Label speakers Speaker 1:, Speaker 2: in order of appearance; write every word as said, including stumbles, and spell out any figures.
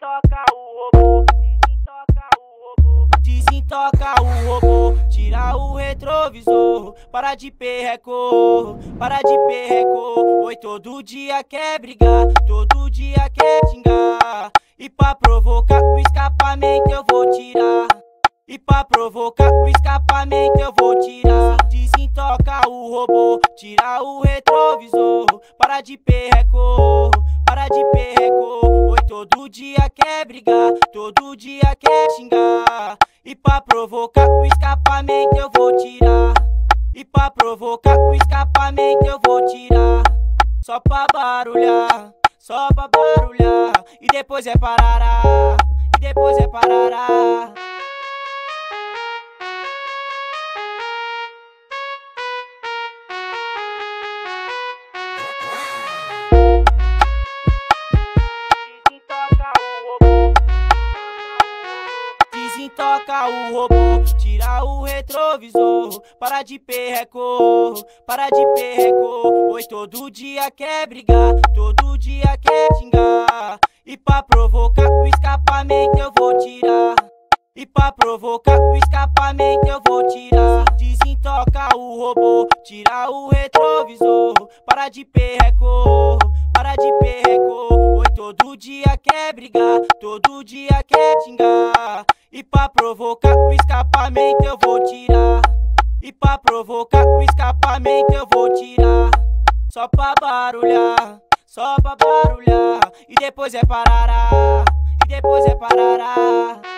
Speaker 1: Desintoca o robô, desintoca o robô, desintoca o robô, tira o retrovisor, para de perreco, para de perreco. Oi, todo dia quer brigar, todo dia quer xingar, e pra provocar o escapamento eu vou tirar. E pra provocar o escapamento eu vou tirar. Desintoca o robô, tira o retrovisor, para de perreco, para de perreco. Oi, todo dia quer brigar, todo dia quer xingar, e pra provocar o escapamento eu vou tirar. E pra provocar o escapamento eu vou tirar. Só pra barulhar, só pra barulhar, e depois é parará, e depois é parará. Desintoca o robô, tira o retrovisor, para de perreco, para de perreco. Oi, todo dia quer brigar, todo dia quer xingar, e pra provocar o escapamento eu vou tirar. E pra provocar o escapamento eu vou tirar. Desintoca o robô, tira o retrovisor, para de perreco, para de perreco. Oi, todo dia quer brigar, todo dia quer xingar, e pra provocar o escapamento eu vou tirar. E pra provocar o escapamento eu vou tirar. Só pra barulhar, só pra barulhar, e depois é parará, e depois é parará.